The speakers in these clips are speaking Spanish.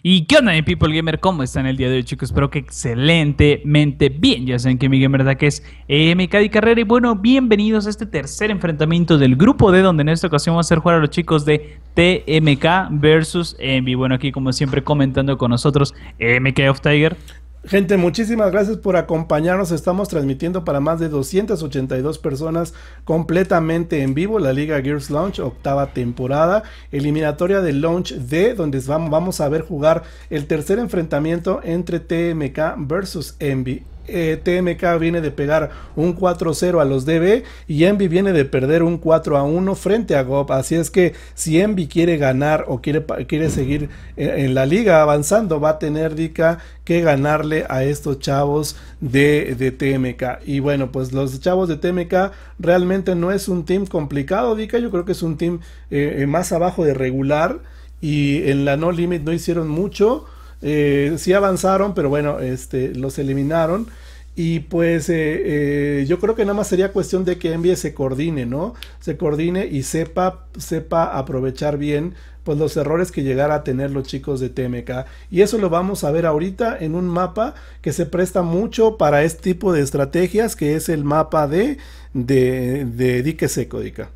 ¿Y qué onda, mi People Gamer? ¿Cómo están el día de hoy, chicos? Espero que excelentemente bien. Ya saben que mi gamer de que es MK de Carrera. Y bueno, bienvenidos a este tercer enfrentamiento del grupo D, donde en esta ocasión vamos a hacer jugar a los chicos de TMK versus Envy. Bueno, aquí como siempre comentando con nosotros MK of Tiger. Gente, muchísimas gracias por acompañarnos. Estamos transmitiendo para más de 282 personas completamente en vivo la Liga Gears Launch, octava temporada, eliminatoria del Launch D, donde vamos a ver jugar el tercer enfrentamiento entre TMK versus Envy. TMK viene de pegar un 4-0 a los DB y Envy viene de perder un 4-1 frente a GOP. Así es que si Envy quiere ganar o quiere seguir en la liga avanzando, va a tener Dika que ganarle a estos chavos de TMK. Y bueno, pues los chavos de TMK realmente no es un team complicado, Dika. Yo creo que es un team más abajo de regular, y en la No Limit no hicieron mucho. Sí avanzaron, pero bueno, los eliminaron. Y pues yo creo que nada más sería cuestión de que Envy se coordine, ¿no? Se coordine y sepa aprovechar bien pues los errores que llegara a tener los chicos de TMK. Y eso lo vamos a ver ahorita en un mapa que se presta mucho para este tipo de estrategias, que es el mapa de Dique Seco, Dika.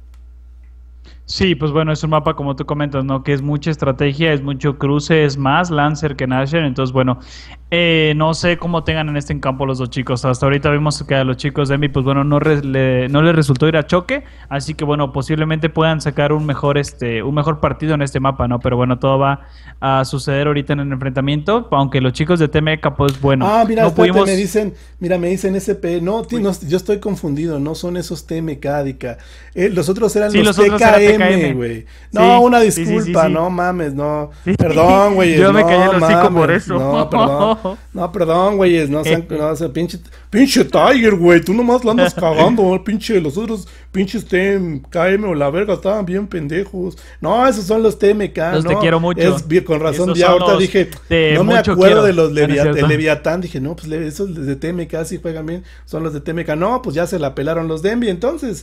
Sí, pues bueno, es un mapa como tú comentas, ¿no? Que es mucha estrategia, es mucho cruce, es más Lancer que Nashor. Entonces, bueno, no sé cómo tengan en este campo los dos chicos. Hasta ahorita vimos que a los chicos de Envy, pues bueno, no les resultó ir a choque. Así que bueno, posiblemente puedan sacar un mejor partido en este mapa, ¿no? Pero bueno, todo va a suceder ahorita en el enfrentamiento. Aunque los chicos de TMK, pues bueno, mira, no pudimos... me dicen SP, no, yo estoy confundido, no son esos TMK, Dika. Los otros eran los TKM, güey. No, sí, una disculpa, sí. No mames, no. Sí. Perdón, güey. Yo me callé el hocico por eso. No, perdón. No, perdón, güey. No, pinche Tiger, güey. Tú nomás la andas cagando, pinche. Los otros pinches TKM o la verga estaban bien pendejos. No, esos son los TMK, los te quiero mucho. Con razón, ya ahorita dije, no me acuerdo de los Leviatán. Dije, no, pues esos de TMK sí juegan bien. Son los de TMK. No, pues ya se la pelaron los de Envy. Entonces,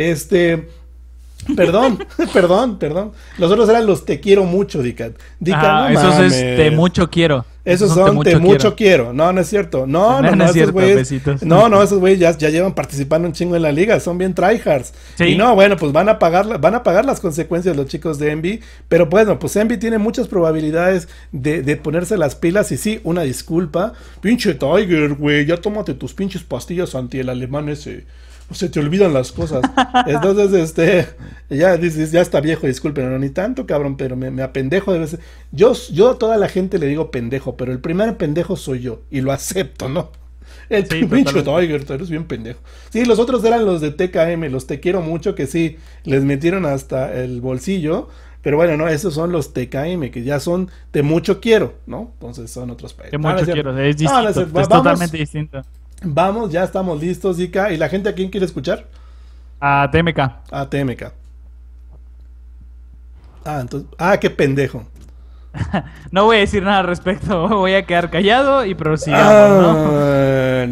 Perdón. Los otros eran los te quiero mucho, Dika. No, esos mames. Es te mucho quiero. Esos son te mucho quiero. No es cierto. No, esos güeyes. Esos güeyes ya llevan participando un chingo en la liga. Son bien tryhards. Sí. Y no, bueno, pues van a pagar las consecuencias los chicos de Envy. Pero bueno, pues Envy tiene muchas probabilidades de ponerse las pilas. Y sí, una disculpa. Pinche Tiger, güey. Ya tómate tus pinches pastillas anti el alemán ese. Se te olvidan las cosas. Entonces, ya dices, ya está viejo, disculpen, no ni tanto, cabrón, pero me apendejo de veces. Yo a toda la gente le digo pendejo, pero el primer pendejo soy yo, y lo acepto, ¿no? El pinche Tiger, eres bien pendejo. Sí, los otros eran los de TKM, los te quiero mucho, que sí, les metieron hasta el bolsillo. Pero bueno, no, esos son los TKM, que ya son de mucho quiero, ¿no? Entonces son otros países. De mucho quiero, es distinto, es totalmente distinto. Vamos, ya estamos listos, Dika. ¿Y la gente a quién quiere escuchar? A TMK. A TMK. Entonces... qué pendejo. No voy a decir nada al respecto. Voy a quedar callado y prosigamos, ¿no?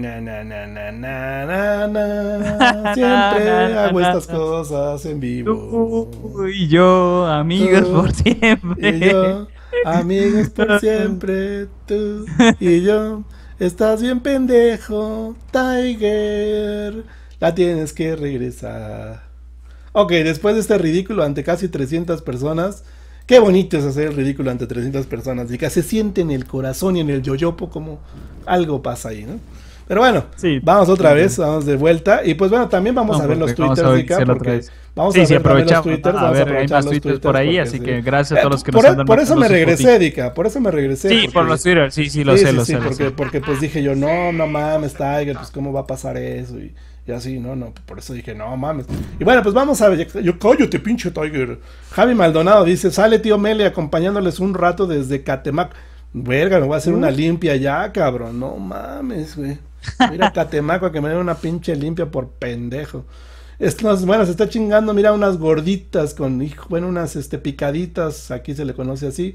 Siempre hago estas cosas en vivo. Tú y yo, amigos por siempre. Y yo, amigos por siempre. Tú y yo. Estás bien pendejo, Tiger. La tienes que regresar. Ok, después de este ridículo ante casi 300 personas. Qué bonito es hacer el ridículo ante 300 personas. Y que se siente en el corazón y en el yoyopo como algo pasa ahí, ¿no? Pero bueno, sí, vamos otra vez, vamos de vuelta. Y pues bueno, también vamos a ver los twitters, Dika, porque vamos a ver los twitters. A ver, hay más twitters por ahí, así que gracias a todos los que nos andan. Por eso me regresé, Dika, por eso me regresé. Sí, por los twitters, sí, lo sé. Porque pues dije yo, no mames, Tiger, pues cómo va a pasar eso, y así, no, por eso dije, no mames. Y bueno, pues vamos a ver, yo cállate, pinche Tiger. Javi Maldonado dice, sale tío Mele acompañándoles un rato desde Catemac. Verga, me voy a hacer una limpia ya, cabrón, no mames, güey. Mira Catemaco que me den una pinche limpia por pendejo. Bueno, se está chingando, mira, unas gorditas con, unas picaditas, aquí se le conoce así.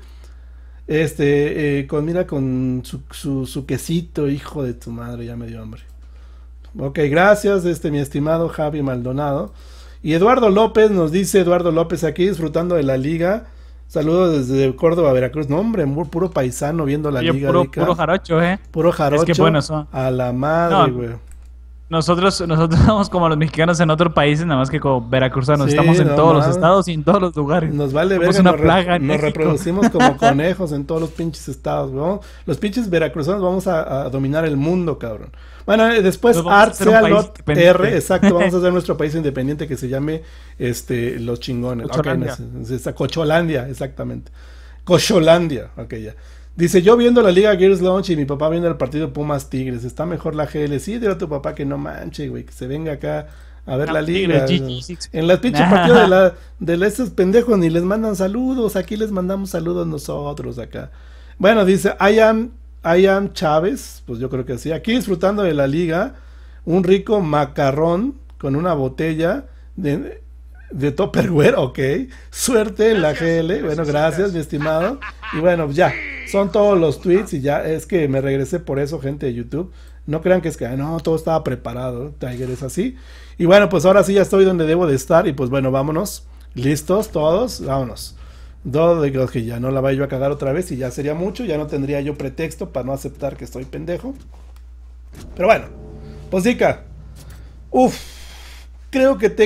Con su quesito, hijo de tu madre, ya me dio hambre. Ok, gracias, mi estimado Javi Maldonado. Y Eduardo López nos dice, Eduardo López aquí disfrutando de la liga. Saludos desde Córdoba, Veracruz. No, hombre, puro paisano viendo la Oye, liga. puro jarocho, Puro jarocho. Es que bueno, son... A la madre, No, güey. nosotros somos como los mexicanos en otros países, nada más que como veracruzanos. Sí, estamos en no todos los mames. estados y en todos los lugares. Nos vale Somos verga, una plaga en nos México. reproducimos como conejos en todos los pinches estados, güey. Los pinches veracruzanos vamos a dominar el mundo, cabrón. Bueno, después Nos vamos a Art hacer un sea país Lot independiente. R, exacto, vamos a hacer nuestro país independiente que se llame Los Chingones. Cocholandia. Cocholandia, exactamente. Cocholandia, ok, ya. Dice, yo viendo la Liga Gears Launch y mi papá viendo el partido Pumas Tigres, está mejor la GL. Sí, dile a tu papá que no manche, güey, que se venga acá a ver No, la liga. Tigres, GG. En las pinches partidos de estos pendejos ni les mandan saludos, aquí les mandamos saludos nosotros acá. Bueno, dice, I am Chávez, pues yo creo que sí. Aquí disfrutando de la liga, un rico macarrón con una botella de Tupperware, ok. Suerte en la GL. Bueno, gracias, mi estimado. Y bueno, ya, son todos los tweets y ya, es que me regresé por eso, gente de YouTube. No crean que es que, no, todo estaba preparado, Tiger es así. Y bueno, pues ahora sí ya estoy donde debo de estar y pues bueno, vámonos. ¿Listos todos? Vámonos. Digo que ya no la vaya yo a cagar otra vez y ya sería mucho, ya no tendría yo pretexto para no aceptar que estoy pendejo. Pero bueno, pues Dica. Creo que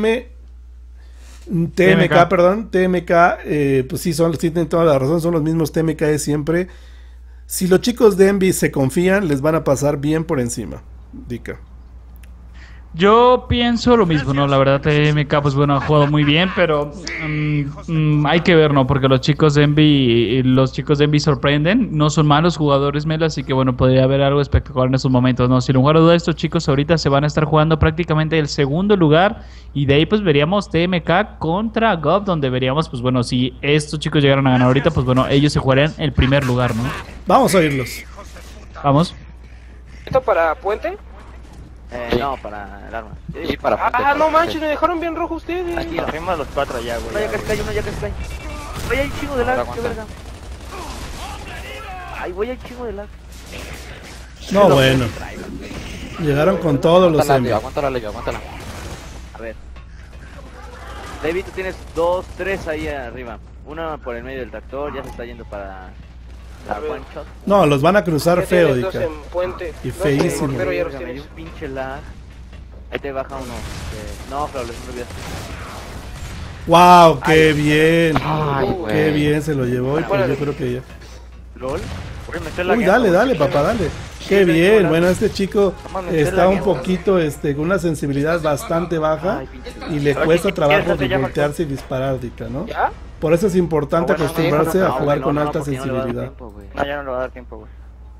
TMK, perdón, TMK, pues sí, sí tienen toda la razón, son los mismos TMK de siempre. Si los chicos de Envy se confían, les van a pasar bien por encima, Dica. Yo pienso lo mismo, ¿no? La verdad, TMK, pues bueno, ha jugado muy bien, pero hay que ver, ¿no? Porque los chicos de Envy sorprenden, no son malos jugadores, Melo, así que bueno, podría haber algo espectacular en estos momentos, ¿no? Sin lugar a dudas, estos chicos ahorita se van a estar jugando prácticamente el segundo lugar y de ahí pues veríamos TMK contra Gob, donde veríamos, pues bueno, si estos chicos llegaran a ganar ahorita, pues bueno, ellos se jugarían el primer lugar, ¿no? Vamos a oírlos. Vamos. ¿Esto para Puente? No, para el arma. Sí, para Ah, no manches, me dejaron bien rojo ustedes. Aquí nos fuimos los 4 allá, güey. Ya casi cae uno, ya casi cae. Voy al chingo de lag, Aguanta. qué verga. Ay, voy al chingo de lag. No, bueno. Llegaron con todos los Envy. Aguántala, Leo, aguántala. A ver. David, tú tienes 2, 3 ahí arriba. Uno por el medio del tractor, ya se está yendo para la A ver. one shot. No, los van a cruzar Ya feo, tienes dos Dica. en Puente. Y Dos en feísimo. Mortero ya los Me dio tienes. un pinche lag. Ahí te baja uno. No, pero les olvidaste. ¡Wow! ¡Qué bien! Ay, ¡Qué güey. bien se lo llevó! Y pues yo creo que ya. ¿LOL? Uy, me estoy Uy, lagueando. dale, papá, dale. Qué bien. Bueno, este chico está un poquito, con una sensibilidad bastante baja Ay, pinche. y le Oye, cuesta ¿qué trabajo quieres? Ya, voltearse y disparar, Dica, ¿no? ¿Ya? Por eso es importante No, bueno, acostumbrarse no, a no, jugar no, con no, alta porque no le va a dar sensibilidad. tiempo, güey. No, ya no le va a dar tiempo, güey.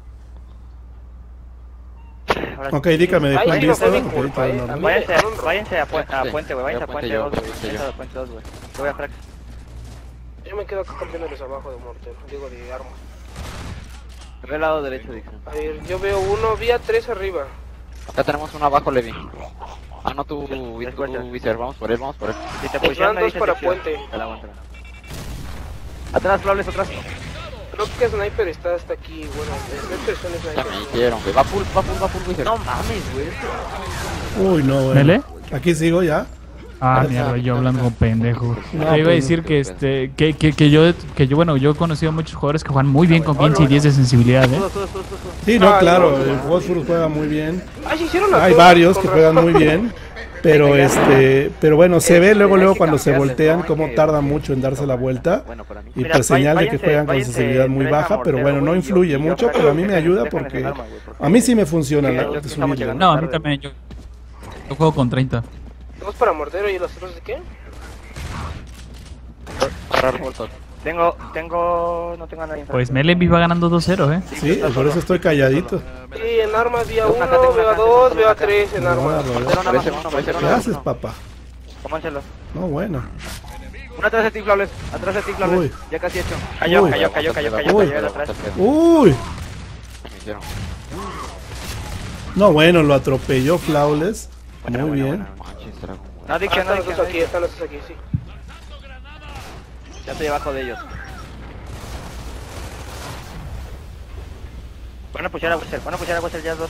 Ahora Ok, Dica, me dejó Ay, en sí, no visto. fue mi Ok, culpa, está normal. Váyanse a Puente, güey. Váyanse a Puente 2, güey. Yo. Váyanse a Puente 2, güey. Yo voy a frac. Yo me quedo acá campeándoles abajo de Mortero. Digo, de armas. Ve al lado derecho, dije. A ver, yo veo uno, vi a 3 arriba. Acá tenemos uno abajo, Levi. Ah, no, tú, Descuenta. Vicer, vamos por él, vamos por él. Si te Pues pusieron van ahí, dos para sección. Puente. Te la aguanto. Atrás, Flawless, atrás. Creo que Sniper está hasta aquí. Bueno, Sniper es un Ya Sniper. me dijeron, güey. Va full, Vicer. No mames, güey. Uy, no, bueno. ¿Mele? Aquí sigo ya. Ah, mierda, yo hablando con pendejo. No, Te iba a pues, decir que yo, bueno, yo he conocido a muchos jugadores que juegan muy bien con 15 y 10 de sensibilidad, ¿eh? Todos. Sí, no, Ay, claro, no, el Phosphorus juega muy bien. Ay, se hicieron las Hay dos, varios con que razón. juegan muy bien, pero pero bueno, se ve luego cuando se voltean cómo tarda mucho en darse la vuelta Bueno, para mí. y pues señal de que juegan con sensibilidad muy baja, pero bueno, no influye mucho, pero a mí me ayuda porque a mí sí me funciona la de subirlo, ¿no? No, a mí también, yo juego con 30. Dos para Mortero y los otros de qué? Agarrar Molotov. No tengo a nadie. Pues Melenby va ganando 2-0, ¿eh? Sí, por eso estoy calladito. Sí, en armas vi a Tengo una uno, acá, tengo veo a una acá, dos, tengo veo a una acá. 3 en No, armas. no, no. Parece ¿Qué uno. haces, papá? Cómanselo. No, bueno. Una atrás de ti, Flawless. Atrás de ti, Flawless. Uy. Ya casi hecho. Uy. Uy. Cayó el atrás. Uy, Me hicieron. no, bueno, lo atropelló Flawless. Buena, Muy buena, bien. buena. Manches, era como... No, adicción, Están los dos aquí, están los dos aquí, sí. Ya estoy abajo de ellos. Van a pushar a Wessel, ya dos.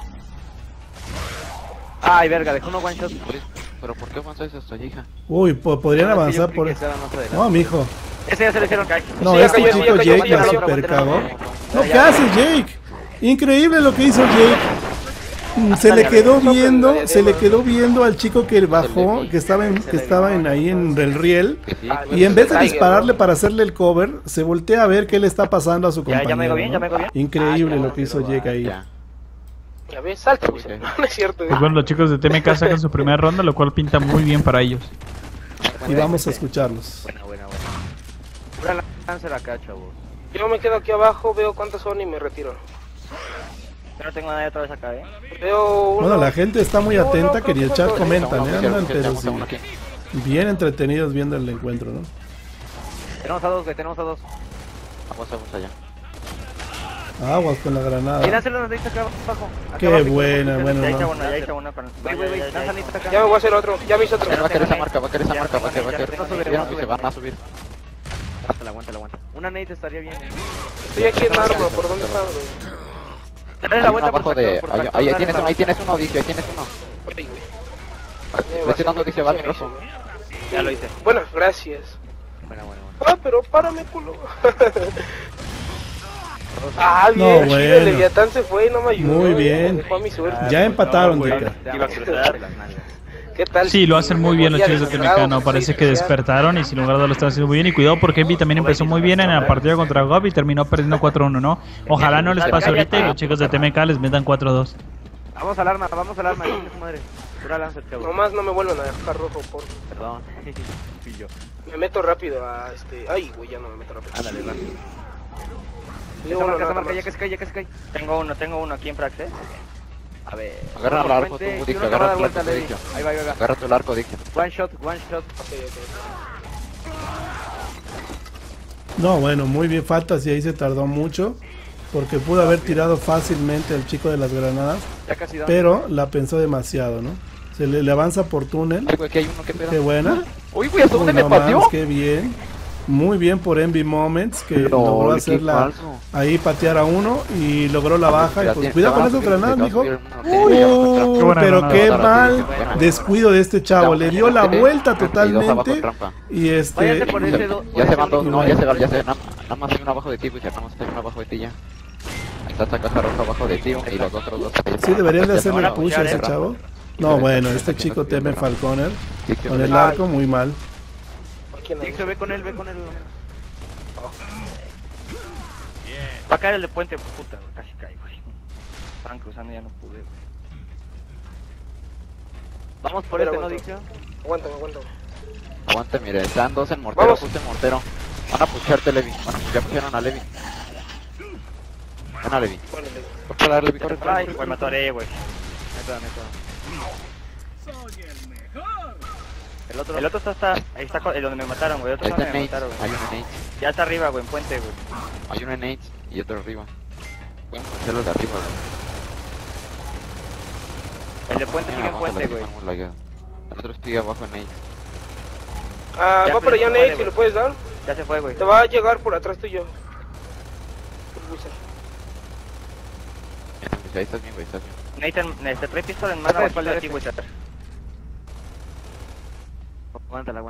Ay, verga, dejó uno one shot. Pero ¿por qué avanzáis hasta allí, hija? Uy, podrían No, es que yo avanzar creí por que eso. estaban más adelante. No, mijo. Ese ya se le hicieron caer. No, Sí, ya este cayó, chico ya cayó, Jake ya la cayó. super cagó. No, ¿qué hace Jake? Increíble lo que hizo Jake. Se le quedó viendo al chico que bajó, que estaba ahí en el riel, y en vez de dispararle para hacerle el cover, se voltea a ver qué le está pasando a su compañero. Ya me hago bien, ¿no? ya me hago bien. Increíble lo que hizo Jake ahí. Ya. Ya ves, salta, güey. No es cierto, Pues bueno, los chicos de TMK sacan su primera ronda, lo cual pinta muy bien para ellos. Y vamos a escucharlos. Buena. Pura Lancer acá, chavos. Yo me quedo aquí abajo, veo cuántos son y me retiro. Yo no tengo nadie otra vez acá, Veo uno. Bueno, la gente está muy No, atenta, no, que ni el creo chat que comentan, Uno, andan, pero tenemos sí, a uno aquí. bien entretenidos viendo el encuentro, ¿no? Tenemos a dos, güey, tenemos a dos. Vamos allá. Aguas con la Y granada. lánzalo los acá abajo. Acá Qué abajo, buena, ya bueno, hice no. una, ya hice una. Güey, lanza Nita acá. Ya me voy a hacer otro, ya me hice otro. Va a querer esa marca, va a querer. No Se van a subir. Aguanta. Una Nate estaría bien. Estoy aquí en arma, ¿por dónde está, güey? Dale la vuelta Abajo por de... tractor, por Ahí tractor, tienes uno, Dicio, ahí tienes uno. Ay, güey. Le estoy dando Dicio, va al micrófono. Ya lo hice. Bueno, gracias. Buena. Ah, pero párame, culo. Ah, No, bien, chido, bueno. el Leviatán se fue y no me ayudó. Muy bien. Me dejó a mi suerte. Ya empataron, güey. Dica. Iba a cruzar. ¿Qué tal? Sí, lo hacen muy bien los Ya chicos de desesperado, TMK, ¿no? Parece sí, que sí, despertaron y sin lugar a dudas lo están haciendo muy bien. Y cuidado porque Envy también empezó muy bien en el partido contra Gob y terminó perdiendo 4-1, ¿no? Ojalá no les pase ahorita y los chicos de TMK les metan 4-2. Vamos al arma, chingue su madre. Pura Lancer, chavo. Nomás no me vuelvan a dejar rojo, por Perdón. Pillo. Me meto rápido a este... Ay, güey, ya no me meto rápido. Ándale, va. Yo Esa uno marca, nada más. ya que se cae. Tengo uno aquí en Prax, A ver. Agarra el arco, tú, Puente, Dicio, y uno agarra da el vuelta, arco, Levi. Dicio. Ahí va. Agarra tu arco, Dicio. One shot. Ok, ok. No, bueno, muy bien, Fantasy ahí se tardó mucho, porque pudo haber tirado fácilmente al chico de las granadas, Ya casi da. pero la pensó demasiado, ¿no? Se le avanza por túnel. Ay, güey, aquí hay uno, qué pedo. Qué buena. Uy, güey, ¿hasta Uy, dónde me no pateó? más, qué bien. Muy bien por Envy Moments, que No, logró qué hacerla falso. ahí patear a uno y logró la baja. Y Ya pues, tiene- cuidado se con van a esas subir, granadas, se mijo. va a subir uno, Qué buena Pero granada. qué Ahora, mal sí, qué buena. descuido de este chavo. Le dio la vuelta 22 abajo, totalmente. trampa. Y Váyanse por ese do- Ya se van dos, Y no, bueno. ya se nada más hay uno abajo de ti, güey, nada más hay uno abajo de ti ya. Ahí está esta caja roja abajo de ti y los otros dos. Sí, deberían de Ya hacerle se el van a push a ese pushar, chavo. No, bueno, este chico teme Falconer. Con el arco muy mal. ¿Quién es? Dixo, ve con él. Va a caer el de puente, puta, güey, casi cae, güey. Estaban cruzando y ya no pude, güey. Vamos por Pero este, ¿no, aguanta. Dixo? Aguántame. Aguante, mire, están dos en mortero, Vamos. justo en mortero. Van a pusharte, Levi. Bueno, ya pusieron a Levi. Ven a Levi. Bueno, Corre para Levi, corre. Ay, güey, me atoré, güey. Neta. El otro está ahí está donde me mataron, güey. El otro Ahí está está donde me Nate, mataron, hay güey. uno en Nate. Ya está arriba, güey, en puente, güey. Hay uno en Nate y otro arriba. Pueden pusharlos de arriba, güey. El de puente sigue en puente, güey. El otro sigue abajo en Nate. Ah, Ya, va para allá, pero no Nate, vale, si lo güey. puedes dar. Ya se fue, güey. Te va a llegar por atrás tuyo. El Wizard. Ahí estás bien, güey, estás bien. Nathan, trae pistola en mano a espalda de ti, güey. Aguántala.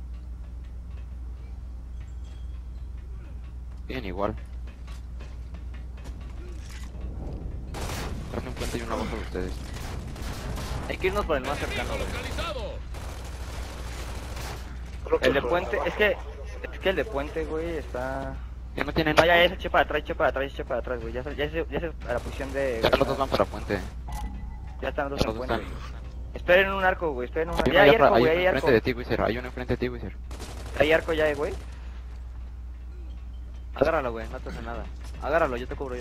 Bien, igual. Traen un puente y uno abajo de ustedes. Hay que irnos por el más cercano, güey. Creo que El de por- puente, es que el de puente, güey, está... Ya no tienen. No, ya ese eche para atrás, güey. Ya es a la posición de... Ya los dos van para puente. Ya están los Ya dos los en dos puente. están. Esperen un arco, güey, esperen un arco. Hay Ya uno hay arco, hay güey, uno hay arco. enfrente de ti, Wizard. Hay uno enfrente de ti, Wizard. Hay arco ya, güey. Agárralo, güey, no te hace nada. Agárralo, yo te cubro.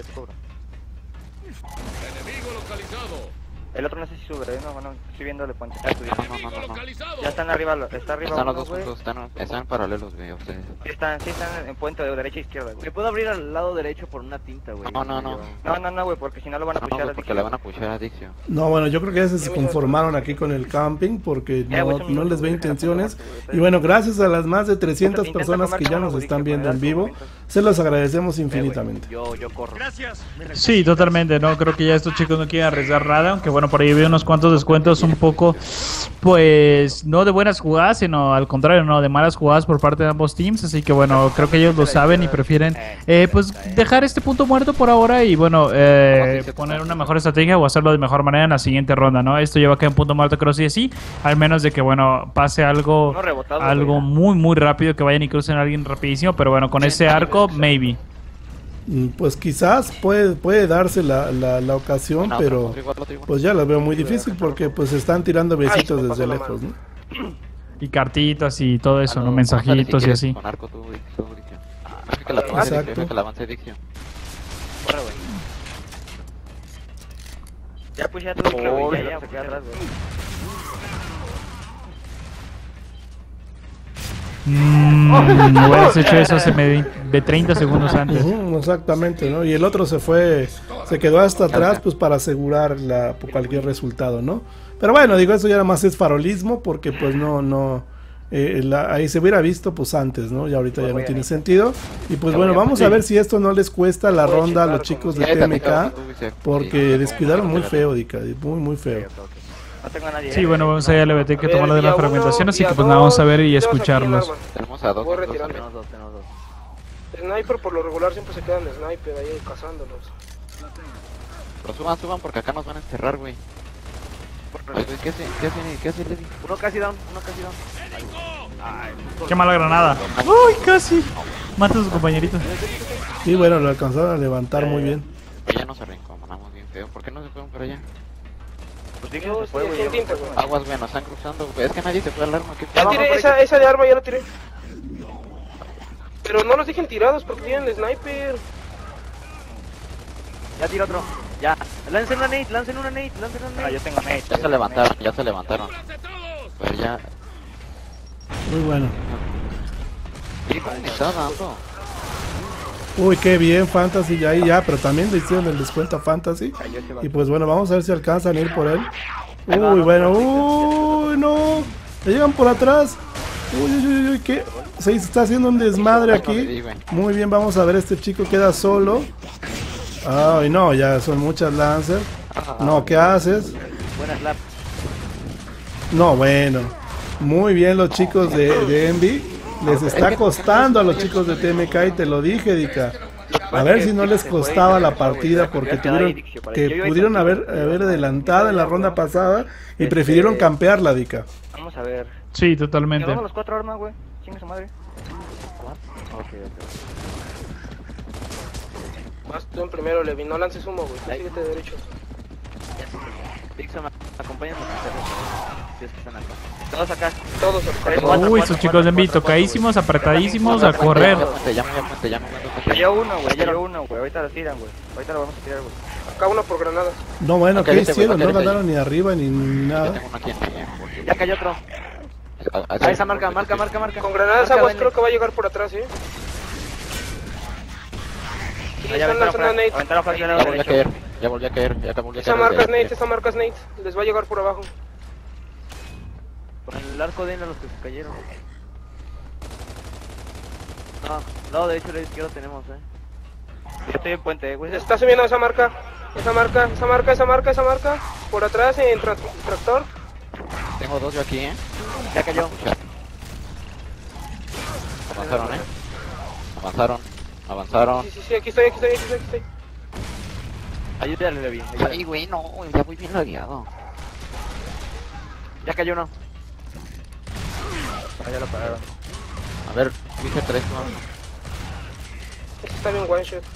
El otro no sé si sube, no, estoy viendo el puente. No. Ya están arriba, está arriba Están los uno, dos güey. juntos, están paralelos, güey, a ustedes. Sí están en puente de derecha e izquierda, güey. Me puedo abrir al lado derecho por una tinta, güey. No. No, güey, porque si no lo van a No, pushar güey, a porque le van a pushar a Dixio. No, bueno, yo creo que ya se conformaron aquí con el camping porque no les ve intenciones. Y bueno, gracias a las más de 300 personas que ya nos están viendo en vivo, se los agradecemos infinitamente. Yo corro. Sí, totalmente, no creo que ya estos chicos no quieran arriesgar nada, aunque bueno. bueno, por ahí vi unos cuantos descuentos un poco, pues, no de buenas jugadas, sino al contrario, no, de malas jugadas por parte de ambos teams. Así que bueno, creo que ellos lo saben y prefieren, pues, dejar este punto muerto por ahora y bueno, poner una mejor estrategia o hacerlo de mejor manera en la siguiente ronda, ¿no? Esto lleva a que un punto muerto, creo sí, al menos de que, bueno, pase algo, muy, muy rápido, que vayan y crucen a alguien rapidísimo, pero bueno, con ese arco, maybe. Pues quizás puede darse la ocasión, No, pero otro. pues ya lo veo muy difícil porque pues están tirando besitos Ay, se me desde pasó la lejos, mano. ¿no? Y cartitas y todo eso, ¿no? Ándale, Mensajitos si y quieres, así. Con arco tú, Dixon. Deja que la avance Exacto. Dixon, deja que la avance Dixon. Corre, güey. Ya pues ya tuve que ya se queda atrás, güey. Hubieras hecho eso hace de 30 segundos antes. Ujú, exactamente, ¿no? Y el otro se quedó hasta atrás pues para asegurar cualquier resultado, ¿no? Pero bueno, digo, eso ya nada más es farolismo porque pues ahí se hubiera visto pues antes, ¿no? Y ahorita ya no tiene sentido. Y pues bueno, vamos a ver si esto no les cuesta la ronda a los chicos de TMK porque descuidaron muy feo, Dika, muy muy feo. No tengo a nadie. Sí, bueno, vamos a ir a LBT que A ver, tomar de día la uno, fragmentación, así día que pues nada, vamos a ver y dos, escucharlos. aquí en arma. Tenemos a dos. Voy dos retirando. también. Tenemos dos. Sniper por lo regular siempre se quedan de sniper ahí cazándolos. Pero suban porque acá nos van a encerrar, güey. Ay, güey, ¿qué hace Levi? Uno casi down. Qué mala granada. Uy, casi. Mata a sus compañeritos. Y bueno, lo alcanzaron a levantar muy bien. Ya nos arrinconamos bien feo. ¿Por qué no se fueron para allá? Pues dije, No, se fue, sí, güey. es un tinte, güey. Aguas, güey, nos están cruzando, güey. Es que nadie se fue al arma. ¿Qué Ya pedo? tiré esa de arma, ya la tiré. Pero no los dejen tirados porque tienen el sniper. Ya tiro otro. Ya. Lancen una nade. Ah, yo tengo nade. Ya se levantaron. Pues ya. Muy bueno. ¿Qué me está dando? Uy, qué bien Fantasy ya ahí ya, pero también le hicieron el descuento a Fantasy. Y pues bueno, vamos a ver si alcanzan a ir por él. Uy, bueno, uy, no. Le llegan por atrás. Uy, ¿qué? Se está haciendo un desmadre aquí. Muy bien, vamos a ver, este chico queda solo. Ay, no, ya son muchas Lancer. No, ¿qué haces? Buena slap. No, bueno. Muy bien los chicos de Envy. Les está costando a los chicos de TMK y te lo dije, Dika. A ver si no les costaba la partida porque pudieron haber adelantado en la ronda pasada y prefirieron campearla, Dika. Vamos a ver. Sí, totalmente. Llevamos los 4 armas, güey. Chinga su madre. Ok. Vas tú en primero, Levi. No lances humo, güey. Tú síguete derecho. Dixon, acompáñanos a hacer. Si es que están acá. Todos acá. Todos. Uy, estos chicos de Envy tocadísimos, apretadísimos, a correr. Ya me Cayó uno, güey. Ahorita lo tiran, güey. Ahorita lo vamos a tirar, güey. Acá uno por granadas. No, bueno, Ok, ¿qué vete, hicieron? güey, No vete, ganaron ni arriba ni nada. tengo uno aquí en mi. Ya cayó otro. A esa marca. Con granadas Marca, aguas vende. creo que va a llegar por atrás, ¿eh? Sí, Ya están lanzando a Nate. aventaron flash del Ya lado volví a derecho. caer. Ya volví a caer. Esa marca es Nate, esa marca es Nate. Les va a llegar por abajo. Con el arco de a los que se cayeron. No, lado derecho y lado izquierdo tenemos, Yo estoy en puente, güey. Está subiendo esa marca. Esa marca. Por atrás en tractor. Tengo dos yo aquí, Ya cayó. Avanzaron. Sí, aquí estoy. Ayúdale, Levi. Ay, güey, no, ya voy bien lagueado. Ya cayó uno. Ya lo pararon. A ver, dije 3, no. Este está bien one shot.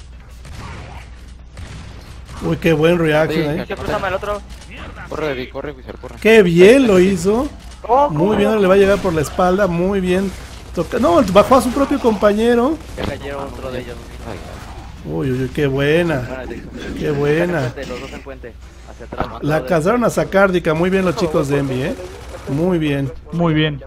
Uy, qué buen reaction, Sí, ¿eh? Ya cruzame el otro. Corre, Wizard, corre. Qué bien lo hizo. Oh, Muy bien, le va a llegar por la espalda. Muy bien. No, bajó a su propio compañero. Ya cayeron otro de ellos. Uy, qué buena. Buena, Dixon. Qué buena. Los dos en puente. Hacia atrás. La alcanzaron a sacar, Dika. Muy bien los chicos de Envy, ¿eh? Muy bien. Muy bien.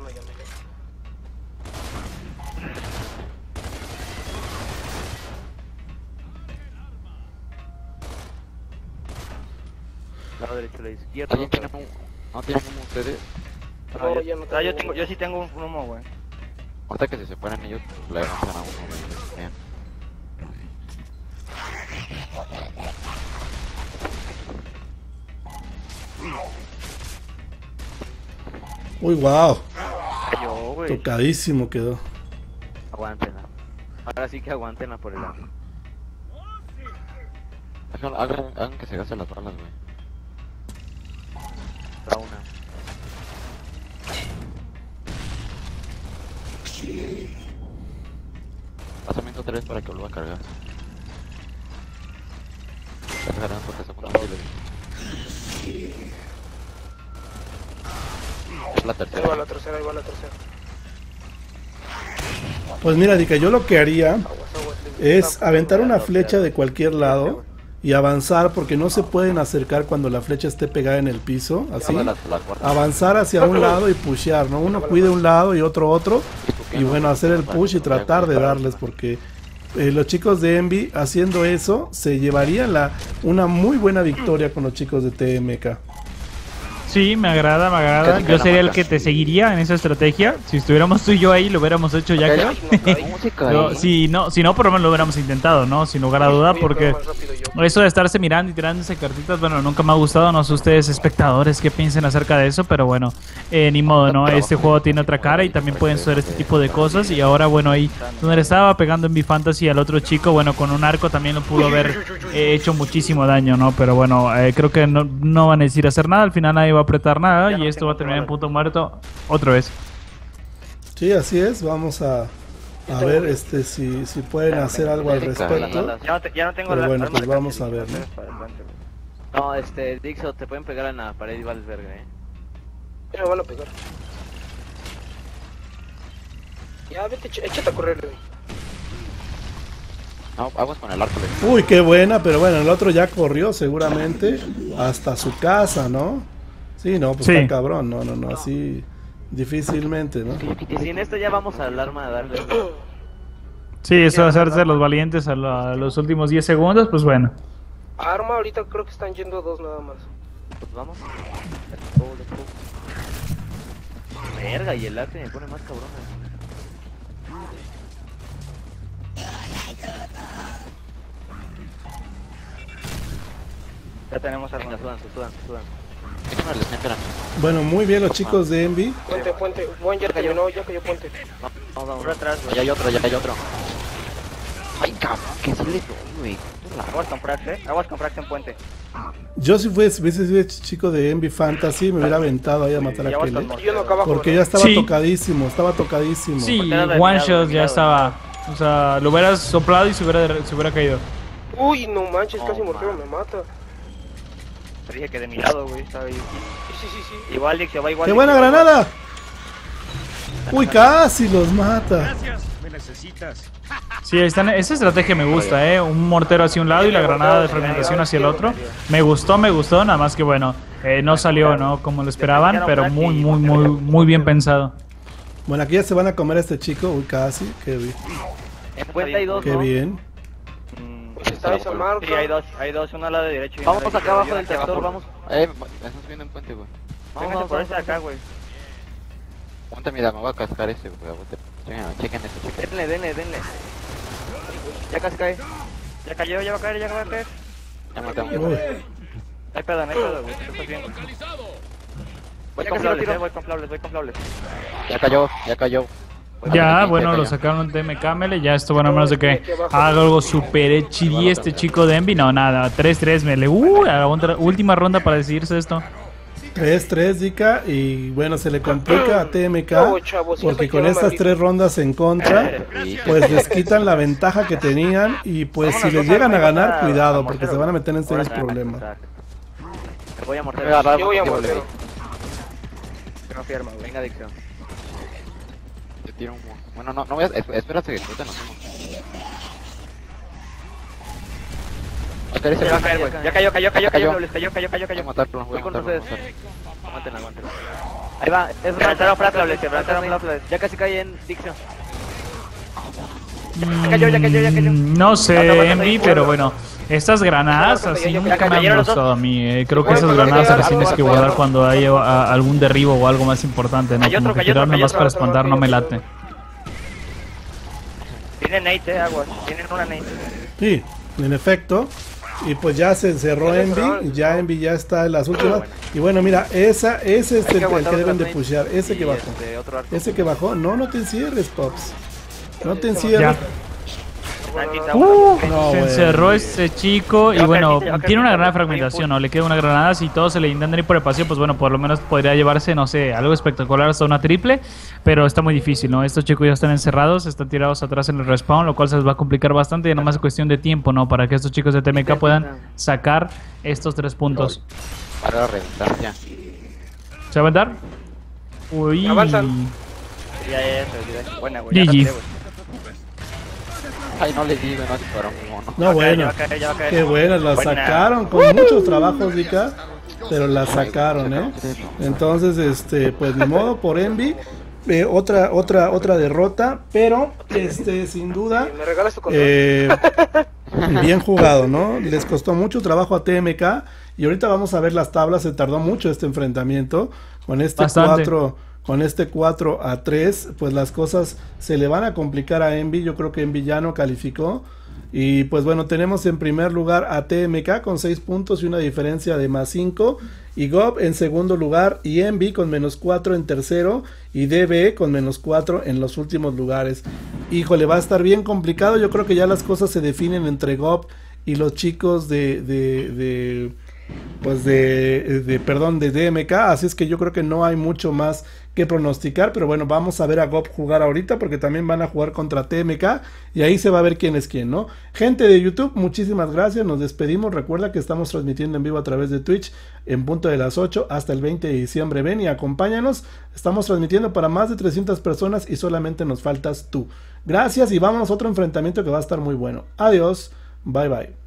Lado derecho, lado izquierdo. ¿Alguien tiene un... ¿No tienen como ustedes? No, ya no tengo. Yo sí tengo un humo, güey. Ahorita que si se fueran ellos, le avanzan a uno. Bien. Uy, wow. Cayó, güey. Tocadísimo quedó. Aguántenla. Ahora sí que aguántenla por el lado. Hagan que se gasten las balas, güey. Otra una. Pasamiento 3 para que vuelva a cargar. Ya cargarán porque está con un kilo. Es la Ahí tercera. va la tercera, ahí va la tercera. Pues mira, Dica, yo lo que haría Aguas, aguas. es aventar una flecha de cualquier lado y avanzar, porque no se pueden acercar cuando la flecha esté pegada en el piso, así. La cuarta. Avanzar hacia un lado y pushear, ¿no? Uno cuide un lado y otro. Y bueno, hacer el push y tratar de darles, porque los chicos de Envy haciendo eso se llevarían una muy buena victoria con los chicos de TMK. Sí, me agrada, me agrada. Yo sería el que te seguiría en esa estrategia. Si estuviéramos tú y yo ahí, lo hubiéramos hecho ya, creo. No, si no, por lo menos lo hubiéramos intentado, ¿no? Sin lugar a duda, porque eso de estarse mirando y tirándose cartitas, bueno, nunca me ha gustado. No sé ustedes, espectadores, qué piensen acerca de eso, pero bueno, ni modo, ¿no? Este juego tiene otra cara y también pueden suceder este tipo de cosas. Y ahora, bueno, ahí donde le estaba pegando en mi fantasy al otro chico, bueno, con un arco también lo pudo haber hecho muchísimo daño, ¿no? Pero bueno, creo que no van a decir hacer nada. Al final nadie va a apretar nada y esto va a terminar en punto muerto otra vez. Sí, así es. Vamos a ver si pueden hacer algo al respecto. Ya no tengo Pero la bueno, arma pues de vamos cárcel, a ver, ¿no? para adelante, güey. No, Dixo, te pueden pegar en la pared y vales verga, Ya me van a pegar. Ya, vete, échate a correr, güey. No, aguas con el arco, güey. Uy, qué buena, pero bueno, el otro ya corrió seguramente hasta su casa, ¿no? Sí, no, pues Sí. está cabrón, no, así difícilmente, ¿no? Y sin esto ya vamos al arma a darle. Sí, eso de hacerse los valientes a los últimos 10 segundos, pues bueno. Arma, ahorita creo que están yendo dos nada más. Pues vamos. Verga, y el arte me pone más cabrón. Ya tenemos arma. Sudan. Échame el sniper a mí. Bueno, muy bien los chicos de Envy. Puente. Buen, ya cayó puente. Vamos. Por atrás, Ya güey. hay otro. Ay, cabrón, que sí le doy, güey. Aguas con frags, aguas con frags en puente. Yo si hubiese sido chico de Envy Fantasy me hubiera aventado ahí a matar a Y aguas aquel, con ¿eh? Y uno acá abajo. Porque ¿no? ya estaba Sí. tocadísimo. Sí, Porque era de one mirado, shot de ya mirado. estaba. O sea, lo hubieras soplado y se hubiera caído. Uy, no manches, Oh, casi Mortero man. me mata. Te dije que de mi lado, güey, estaba ahí. Sí. Igual, Dixie, va igual. ¡Qué Dixie, buena va igual. granada! Uy, casi los mata. Sí, esa estrategia me gusta, un mortero hacia un lado y la granada de fragmentación hacia el otro. Me gustó, nada más que bueno, no salió, ¿no? Como lo esperaban, pero muy bien pensado. Bueno, aquí ya se van a comer a este chico. Uy, casi. Qué bien. En puente hay dos, Qué ¿no? bien. Pues está esa marca. Sí, hay dos, uno al lado derecho y uno Vamos al lado acá abajo izquierdo, del yo aquí tractor, abajo. vamos. Están subiendo en puente, güey. Véngase por ese de acá, güey. Aguanta, mira, me voy a cascar ese, güey. Aguanta. Chequen esto, chequen. Denle. Ya casi cae. Ya cayó, ya va a caer. Ya matamos. Uy. No hay pedo, güey. Estás bien. Voy Ya con casi lo flables, tiro. voy con flables. Ya cayó. Ya, bueno, lo sacaron de TMK Mele, ya esto, bueno, a menos de que haga algo super HD este chico de Envy. No, nada, 3-3 Mele. A la última ronda para decidirse esto. 3-3, Dica, y bueno, se le complica a TMK No, chavos, porque eso con quedó estas malito. 3 rondas en contra, pues les quitan la ventaja que tenían y pues si les llegan a ganar, cuidado, porque se van a meter en serios problemas. Te voy a morder. Yo voy a Mortero. No firma, güey. Venga, Dixon. Te tiro un... Bueno, no voy a... Espérate que ahorita nos vemos. Ya va a caer, güey. Ya cayó, flables, cayó. Voy a matarlo, voy a Voy con matarlo. ustedes. Aguántenla. Ahí va, es Levantaron flables, flables. Ya casi cae en Dixon. Ya cayó. No sé, Envy, pero bueno, estas granadas así nunca me han cayeron los dos. gustado a mí. Creo que esas granadas las tienes que guardar cuando hay algún derribo o algo más importante, ¿no? Como que tirar nomás para espantar no me late. Tienen nate, aguas. Tienen una nate. Sí, en efecto, Y pues ya se cerró Envy, ya Envy ya está en las últimas. Y bueno, mira, ese es el que deben de pushear, ese que bajó. Ese que bajó, no te encierres, Pops. No te encierres. Se encerró este chico y bueno, tiene una gran fragmentación, ¿no? Le queda una granada, si todos se le intentan ir por el pasillo, pues bueno, por lo menos podría llevarse, no sé, algo espectacular hasta una triple, pero está muy difícil, ¿no? Estos chicos ya están encerrados, están tirados atrás en el respawn, lo cual se les va a complicar bastante y nada más es cuestión de tiempo, ¿no? Para que estos chicos de TMK puedan sacar estos 3 puntos. Para reventar ya. ¿Se va a aventar? Uy. Avanzan. Ya, buena, güey. GG. Ay, no le digo, no se para un mono. No, bueno, Ya va a caer. qué buena, la sacaron con muchos trabajos, Vika, pero la sacaron, Entonces, pues ni modo, por Envy, otra derrota, pero, sin duda, ¿Me regalas tu control? bien jugado, ¿no? Les costó mucho trabajo a TMK, y ahorita vamos a ver las tablas, se tardó mucho este enfrentamiento, con este Bastante. 4-3, pues las cosas se le van a complicar a Envy. Yo creo que Envy ya no calificó. Y pues bueno, tenemos en primer lugar a TMK con 6 puntos y una diferencia de +5. Y Gob en segundo lugar. Y Envy con -4 en tercero. Y DB con -4 en los últimos lugares. Híjole, va a estar bien complicado. Yo creo que ya las cosas se definen entre Gob y los chicos de DMK, así es que yo creo que no hay mucho más que pronosticar, pero bueno, vamos a ver a Gob jugar ahorita porque también van a jugar contra TMK y ahí se va a ver quién es quién, ¿no? Gente de YouTube, muchísimas gracias, nos despedimos, recuerda que estamos transmitiendo en vivo a través de Twitch en punto de las 8 hasta el 20 de diciembre, ven y acompáñanos, estamos transmitiendo para más de 300 personas y solamente nos faltas tú. Gracias y vámonos a otro enfrentamiento que va a estar muy bueno. Adiós, bye bye.